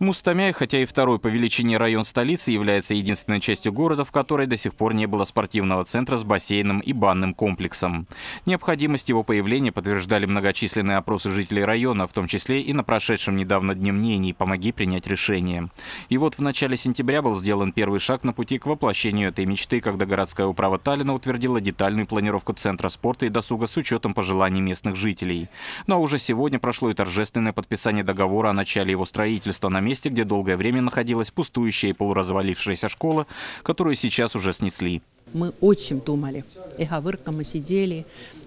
Муз-Томяй, хотя и второй по величине район столицы, является единственной частью города, в которой до сих пор не было спортивного центра с бассейном и банным комплексом. Необходимость его появления подтверждали многочисленные опросы жителей района, в том числе и на прошедшем недавно Дне мнений «Помоги принять решение». И вот в начале сентября был сделан первый шаг на пути к воплощению этой мечты, когда городская управа Таллина утвердила детальную планировку центра спорта и досуга с учетом пожеланий местных жителей. Но уже сегодня прошло и торжественное подписание договора о начале его строительства на месте, где долгое время находилась пустующая и полуразвалившаяся школа, которую сейчас уже снесли. Мы очень думали. И говорка, мы сидели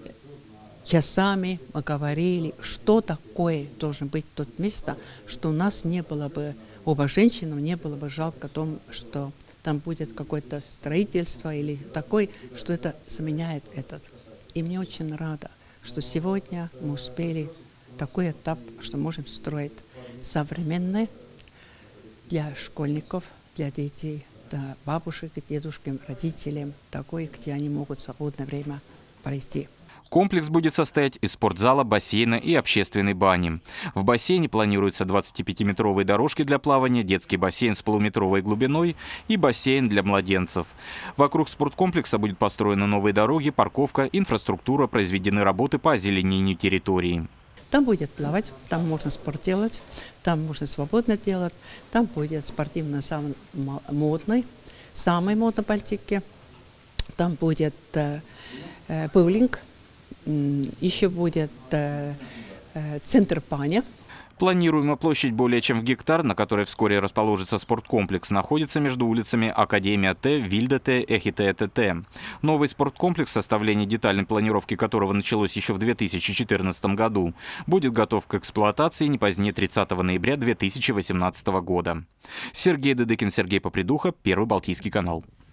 часами, мы говорили, что такое должно быть то место, что у нас не было бы, оба женщинам не было бы жалко о том, что там будет какое-то строительство или такое, что это заменяет этот. И мне очень рада, что сегодня мы успели такой этап, что можем строить современное для школьников, для детей, для бабушек, дедушек, родителям, такой, где они могут в свободное время пройти. Комплекс будет состоять из спортзала, бассейна и общественной бани. В бассейне планируются 25-метровые дорожки для плавания, детский бассейн с полуметровой глубиной и бассейн для младенцев. Вокруг спорткомплекса будут построены новые дороги, парковка, инфраструктура, произведены работы по озеленению территории. Там будет плавать, там можно спорт делать, там можно свободно делать, там будет спортивно самый модный в Балтике, там будет боулинг, еще будет центр бани. Планируемая площадь более чем в гектар, на которой вскоре расположится спорткомплекс, находится между улицами Академия Т, Вильда Т, Эхите ТТ. Новый спорткомплекс, составление детальной планировки которого началось еще в 2014 году, будет готов к эксплуатации не позднее 30 ноября 2018 года. Сергей Дедыкин, Сергей Попридуха, Первый Балтийский канал.